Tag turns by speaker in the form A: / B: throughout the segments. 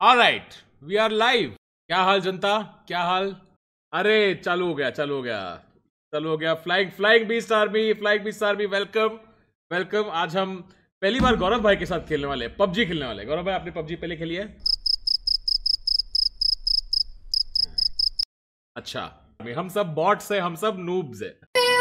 A: Alright, we are live. क्या हाल जनता, क्या हाल? अरे चालू हो गया, चालू हो गया, चालू हो गया। Flying flying beast army, flying beast army, welcome welcome. आज हम पहली बार गौरव भाई के साथ खेलने वाले हैं, पबजी खेलने वाले हैं। गौरव भाई, आपने पबजी पहले खेली है? अच्छा, हम सब बॉट्स हैं, हम सब नूब्स हैं।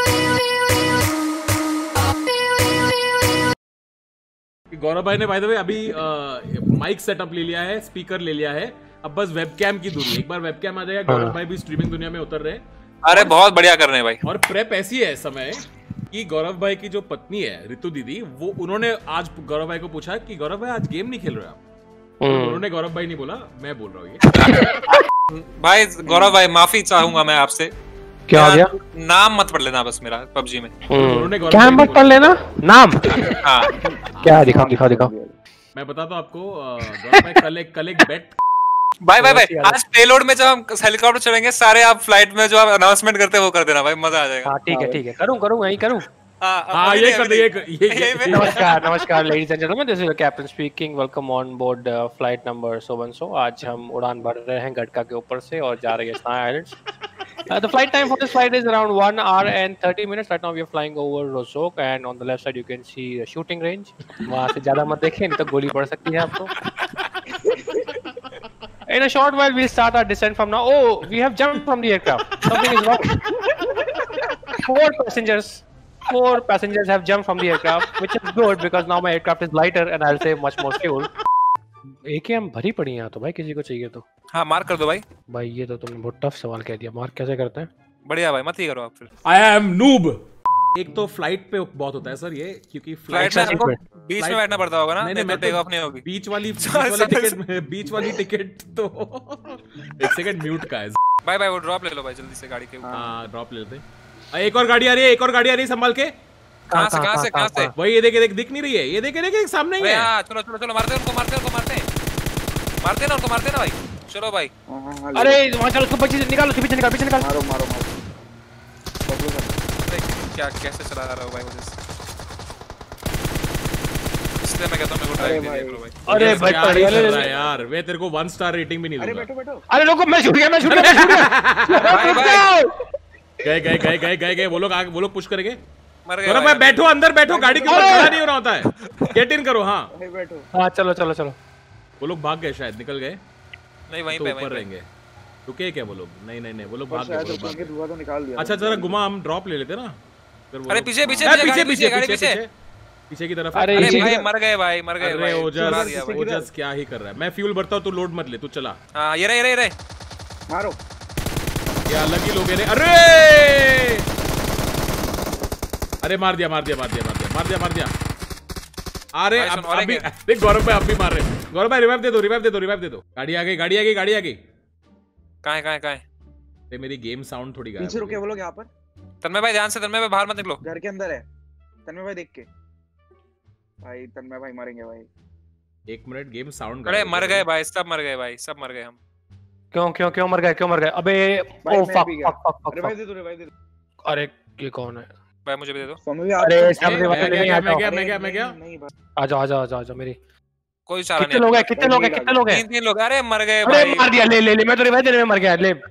A: गौरव भाई ने बाय द वे अभी माइक सेटअप ले लिया है, स्पीकर ले लिया है। अब बस वेबकैम की दूरी है। एक बार वेबकैम आ जाएगा, गौरव भाई भी स्ट्रीमिंग दुनिया में उतर रहे हैं।
B: अरे बहुत बढ़िया कर रहे हैं भाई।
A: और प्रेप ऐसी है इस समय कि गौरव भाई की जो पत्नी है ऋतु दीदी, वो उन्होंने आज गौरव भाई को पूछा कि गौरव भाई आज गेम नहीं खेल रहे आप? उन्होंने गौरव भाई नहीं बोला, मैं बोल रहा हूँ ये।
B: भाई गौरव भाई माफी चाहूंगा मैं आपसे।
C: क्या हो गया?
B: नाम मत पढ़ लेना बस मेरा पबजी में।
C: क्या मत पढ़ लेना नाम?
B: हाँ।
C: क्या दिखाओ दिखाओ दिखाओ।
A: मैं बताता हूँ आपको, गौरव भाई कल एक बेट।
B: भाई आज पेलोड में जब हम हेलीकॉप्टर चढ़ेंगे सारे, आप फ्लाइट में जो आप अनाउंसमेंट करते हैं वो कर देना भाई, मजा आ जाएगा।
C: हाँ ठीक है, करूँ यही करूँ।
A: हाँ ये कर दे, ये
C: नमस्कार ladies and gentleman, this is the captain speaking. Welcome on board flight number 700। आज हम उड़ान भर रहे हैं गटका के ऊपर से और जा रही है स्नाई islands. The flight time for this flight is around 1 hour and 30 minutes. Right now we are flying over Rosok and on the left side you can see the shooting range. वहाँ से ज़्यादा मत देखें, नहीं तो गोली पड़ सकती है आपको। In a short while we'll start our descent from now. Oh, we have jumped from the aircraft. Something is wrong. Four passengers have jumped from the aircraft, which is good because now my aircraft is lighter and I'll save much more fuel. AKM भरी पड़ी है यहाँ तो भाई, किसी को चाहिए तो।
B: हाँ मार्क कर दो भाई।
C: भाई ये तो तुमने बहुत टफ सवाल कह दिया, मार्क कैसे करते हैं?
B: बढ़िया भाई, मत ही करो आप फिर।
A: I am noob. एक तो फ्लाइट पे बहुत होता है सर ये, क्योंकि
B: फ्लाइट में आपको बीच में बैठना पड़ता होगा ना, नहीं तो टेक ऑफ नहीं होगी।
A: बीच वाली टिकट तो एक सेकंड म्यूट का है
B: भाई वो ड्रॉप ले लो भाई जल्दी से गाड़ी के ऊपर।
A: हाँ ड्रॉप ले लेते। एक और गाड़ी आ रही है, एक और गाड़ी आ रही है, संभाल के।
B: कहां से?
A: वही ये देख दिख नहीं रही है, ये देख सामने ही है।
B: हां चलो मारते ना उनको, मारते ना भाई। चलो भाई।
C: अरे वहां चलो, उसको पीछे निकालो, पीछे निकाल।
D: मारो।
B: क्या कैसे चला रहा हो भाई मुझे, इसलिए मैं कहता हूं मेरे को ड्राइव दे दो भाई।
A: अरे भाई बढ़िया कर रहा है यार, वे तेरे को 1 स्टार रेटिंग भी नहीं दूंगा।
D: अरे बैठो।
C: अरे लोगों, मैं छूट गया।
A: गए वो लोग पुश करेंगे।
B: मर गए
A: भाई, बैठो अंदर बैठो, गाड़ी के ऊपर खड़ा नहीं होना होता है। गेट इन करो। हाँ
D: बैठो।
C: हाँ चलो।
A: वो लोग भाग गए, शायद निकल गए।
B: नहीं वहीं
A: तो
B: पे
A: ऊपर रहेंगे। रुके क्या वो लोग? नहीं वो लोग भाग गए।
D: धुआं तो निकाल दिया।
A: अच्छा जरा घुमा, हम ड्रॉप ले लेते ना।
B: अरे पीछे
A: की तरफ।
B: अरे भाई मर गए भाई।
A: ओजस क्या ही कर रहा है। मैं फ्यूल भरता हूँ, तू लोड मत ले, तू चला।
B: हाँ ये रहे
D: मारो।
A: क्या अलग ही लोग हैं। अरे मार दिया। अरे अभी गौरव भाई अब भी मार रहे हैं। गौरव भाई रिवाइव दे दो। गाड़ी आ गई।
B: कहाँ है?
A: मेरी गेम साउंड थोड़ी गायब।
D: पीछे रुके वो लोग यहाँ पर।
B: तन्मय भाई ध्यान से, तन्मय भाई बाहर मत निकलो।
D: घर के अंदर है तन्मय भाई, देख के भाई। तन्मय भाई मरेंगे भाई।
A: 1 मिनट, गेम साउंड।
B: अरे मर गए भाई, सब मर गए हम।
C: क्यों मर गए? अबे ओ फक।
D: रिवाइव दे दो।
C: अरे ये कौन है
B: भाई? मुझे भी दे दो।
C: अरे सामने
A: मैं गया।
C: आ जाओ मेरी।
B: कोई चारा
C: नहीं। कितने लोग हैं?
B: 3 लोग। अरे मर गए
C: भाई। अरे मार दिया। ले मैं तो रिवाइव देने में मर गया। ले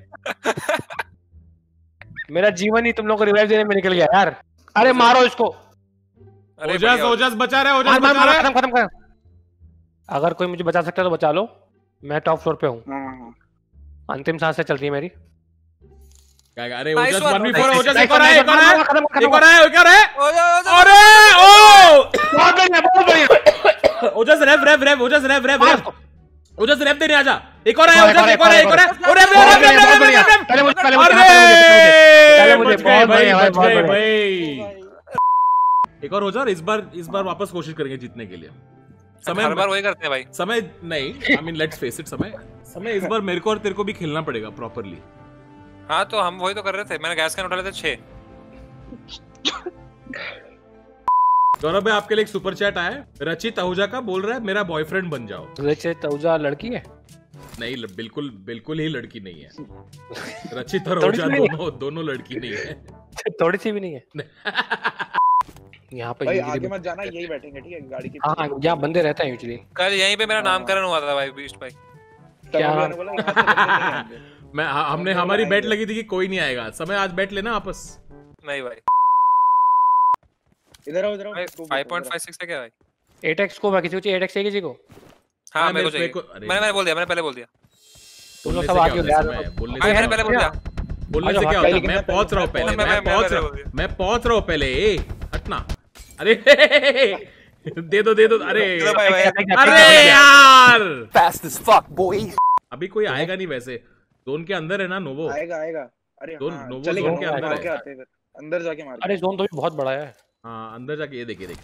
C: मेरा जीवन ही तुम लोगों को रिवाइव देने में निकल गया यार। अरे मारो इसको।
A: ओजस बचा रहा है।
C: खत्म कर। अगर कोई मुझे बचा सकता है तो बचा लो, मैं टॉप फ्लोर पे हूँ। अंतिम सांसें चल रही है मेरी।
A: अरे ओजस 1v4 ओजस एक और है। अरे ओ
C: बहुत बढ़िया।
A: ओजस रेव ओजस रेव देने आजा। एक और है ओजस, एक और है। अरे भाई एक और ओजस। इस बार वापस कोशिश करेंगे जीतने के लिए।
B: समय हर बार वही करते हैं भाई।
A: समय नहीं, I mean let's face it, समय इस बार मेरे को और तेरे को भी खेलना पड़ेगा प्रॉपर्ली।
B: हाँ तो हम वही तो कर रहे थे। मैंने गैस कैन उठा लेते 6।
A: गौरव भाई आपके लिए एक सुपर चैट आया है। रचित आहूजा का बोल रहा है मेरा बॉयफ्रेंड बन जाओ।
C: रचित आहूजा लड़की है?
A: नहीं, बिल्कुल ही लड़की नहीं है। रचित और आहूजा दोनों लड़की नहीं है।
C: थोड़ी सी भी नहीं है। यहाँ पे
D: भाई आगे मत जाना, यही बैठेंगे ठीक है गाड़ी के।
C: हाँ यहाँ बंदे रहते हैं यूजुअली।
B: कल यहीं पे मेरा नामकरण हुआ था भाई, बीस्ट भाई।
C: क्या
D: तन्मय बोला यहाँ से बंदे नहीं आएंगे।
A: मैं हमने हमारी बेट लगी थी कि कोई नहीं आएगा। समय आज बेट लेना आपस।
B: नहीं भाई
D: इधर आओ
B: 5.56 है क्या भाई?
C: 8x को बाकी किसी को 8x है किसी को?
B: हाँ मेरे को चाहिए। मैंने बोल दिया, मैंने पहले बोल दिया।
C: तुम लोग सब आगे हो यार।
B: मैंने पहले बोल दिया।
A: बोलने से क्या होता है? मैं पहुंच रहा हूँ पहले, मैं पहुंच रहा हूँ पहले। हटना। अरे दे दो। अरे यार
E: Fast as fuck, boy.
A: अभी कोई आएगा नहीं वैसे। जोन के अंदर है ना नोवो।
D: आएगा। अरे
A: जोन
D: हाँ,
A: नोवो
D: चलेगा,
A: जोन के अंदर
D: आके
A: है।
D: आते हैं फिर। अंदर जाके मार।
C: अरे जोन तो भी बहुत बड़ा है।
A: हाँ अंदर जाके ये देखिए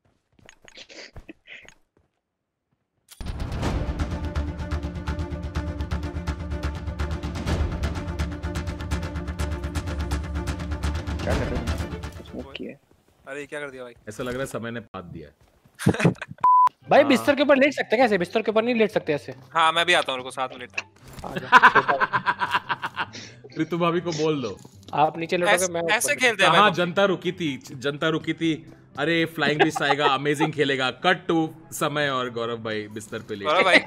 D: क्या कर रहे हो? स्मोक किया।
B: अरे क्या कर दिया भाई?
A: ऐसा लग रहा है समय ने पात दिया है।
C: भाई बिस्तर के ऊपर लेट सकते हैं कैसे? बिस्तर के ऊपर नहीं लेट सकते ऐसे।
B: हाँ मैं भी आता हूँ, रुको 7 मिनट।
A: ऋतु भाभी को बोल दो
C: आप नीचे लेटोगे, मैं
B: ऐसे खेलते हैं
A: हाँ
B: भाई।
A: जनता रुकी थी। अरे फ्लाइंग बिस्ट आएगा, अमेजिंग खेलेगा। कट टू समय और गौरव भाई बिस्तर पे
B: गौरव भाई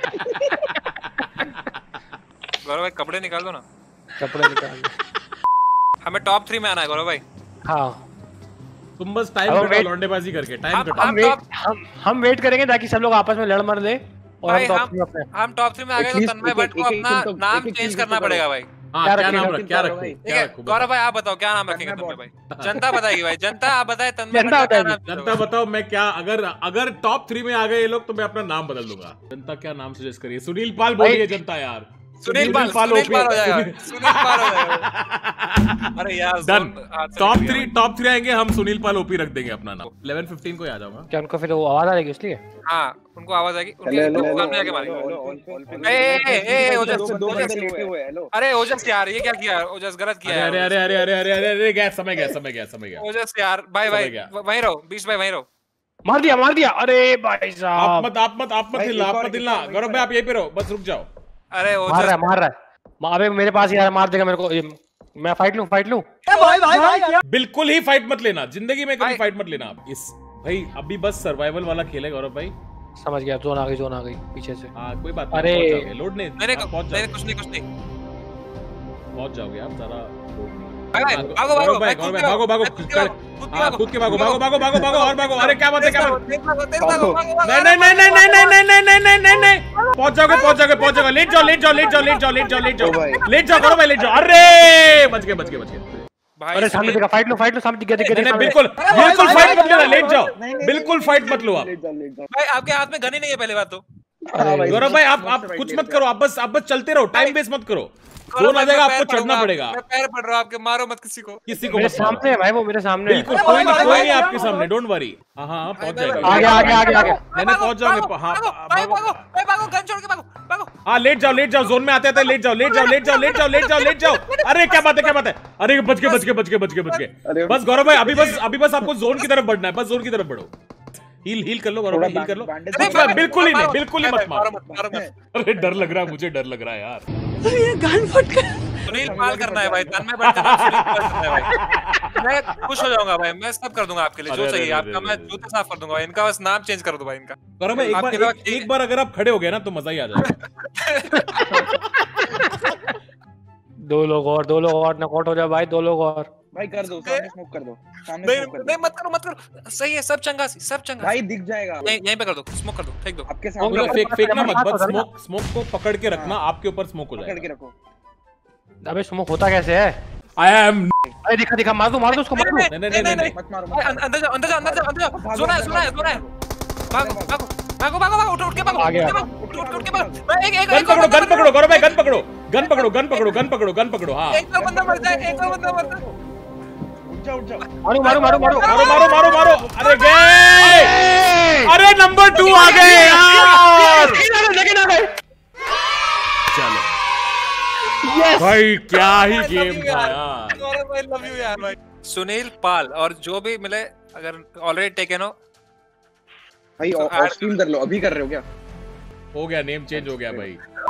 B: गौरव भाई कपड़े निकाल दो ना।
C: कपड़े निकाल दो।
B: हमें टॉप 3 में आना है गौरव भाई।
C: हाँ
A: तुम बस टाइम कटाओ लौंडेबाजी करके। टाइम कटाओ।
C: हम वेट करेंगे ताकि सब लोग आपस में लड़ मर ले और
B: हम टॉप 3 में आ गए तो तन्मय भट्ट को अपना नाम चेंज करना पड़ेगा भाई।
A: क्या रखो?
B: गौरव भाई आप बताओ क्या नाम रखेंगे तन्मय भाई? जनता बताएगी भाई। जनता आप बताए तन्मय
A: जनता बताओ। मैं क्या अगर टॉप 3 में आ गए ये लोग तो मैं अपना नाम बदल दूंगा। जनता क्या नाम सजेस्ट करिए? सुनील पाल बोलिए जनता यार।
B: सुनील पाल हो जाएगा। सुनील पाल हो जाएगा। अरे यार
A: टॉप 3 आएंगे हम। सुनील पाल ओपी रख देंगे अपना नाम। 11-15 को आ जाऊंगा।
C: क्या उनको फिर वो आवाज आ जाएगी इसलिए?
B: हाँ उनको आवाज आएगी। सामने आके मारेंगे। अरे ओजस यार ये क्या किया? ओजस गलत किया।
A: अरे गया समय गया।
B: ओजस यार भाई वहीं रहो। 20 भाई वहीं रहो।
C: मार दिया। अरे भाई साहब
A: आप मत हिलना। गौरव भाई आप यहीं पे रहो, बस रुक जाओ।
B: अरे
C: मार रहा है। अबे मेरे पास यार मार देगा मेरे को। मैं फाइट लूं।
A: बिल्कुल ही फाइट मत लेना। जिंदगी में कभी फाइट मत लेना आप। इस भाई अभी बस सर्वाइवल वाला खेल है गौरव भाई।
C: समझ गया। जोन आ गई पीछे से।
A: हाँ कोई बात नहीं।
C: अरे
A: लोड नहीं।
B: कुछ नहीं
A: पहुंच जाओगे आप। सारा
B: भागो
A: कूद के भागो और भागो। अरे क्या बात है? नहीं पहुंच जाओगे। लेट जाओ करो भाई, लेट जाओ। अरे बच गए।
C: अरे सामने देखा। फाइट लो सामने दिख गया।
A: बिल्कुल फाइट मत लेना। लेट जाओ। बिल्कुल फाइट मत लो आप।
B: भाई आपके हाथ में गन ही नहीं है पहली बात तो।
A: गौरव भाई आप कुछ मत करो। आप बस चलते रहो। टाइम वेस्ट मत करो। जोन आ जाएगा आपको चढ़ना पड़ेगा।
B: मैं पैर पड़ रहा हूं आपके। मारो मत किसी को
C: मेरे सामने है भाई। वो मेरे सामने।
A: बिल्कुल कोई नहीं आपके सामने। Don't worry. हाँ पहुंच जाएगा।
C: आगे
A: मैंने पहुंच जाओगे। हाँ
B: भागो गन छोड़ के भागो।
A: हाँ लेट जाओ। जोन में आते लेट जाओ। अरे क्या बात है? अरे बच गए। बस गौरव भाई अभी बस आपको जोन की तरफ बढ़ना है। बस जोन की तरफ बढ़ो। हील कर लो गौरव भाई, हील कर लो। बिल्कुल ही मत मारो। अरे डर लग रहा है मुझे। डर लग रहा है यार।
B: सुनील पाल करना है भाई। तन्मय भट्ट का नाम सुनील पाल करना है भाई। मैं खुश हो जाऊंगा भाई। मैं सब कर दूंगा आपके लिए जो चाहिए आपका। मैं जूते साफ कर दूंगा। इनका बस नाम चेंज कर दो भाई इनका।
A: गौरव भाई एक बार अगर आप खड़े हो गए ना तो मजा ही आ जाएगा।
C: दो लोग और नॉकआउट हो जाए भाई। 2 लोग और
D: भाई कर दो। सामने स्मोक कर दो।
B: नहीं मत करो। सही है। सब चंगा
D: भाई दिख जाएगा।
B: यहीं पे कर दो। स्मोक कर दो। फेंक दो
D: आपके सामने।
A: फेंकना मत। बस स्मोक को पकड़ के रखना। आपके ऊपर स्मोक हो जाएगा।
D: पकड़ के रखो।
C: अबे स्मोक होता कैसे है?
A: I am.
C: अरे दिखा। मार दो उसको। मार दो।
A: नहीं
D: मत मारो।
B: अंदर जाओ। सुना है। भागो। उठ के भागो। उठ के भागो।
A: गन पकड़ो गौरव भाई। गन पकड़ो। हाँ
B: एक बंदा मर जाए।
D: उठ जाओ।
A: मारो। अरे गए। अरे नंबर 2 आ गए यार। चलो भाई क्या ही गेम था यार।
B: लव यू यार भाई। सुनील पाल और जो भी मिले अगर ऑलरेडी टेकन हो
D: भाई। और स्ट्रीम कर लो। अभी कर रहे हो क्या?
A: हो गया। नेम चेंज हो गया भाई।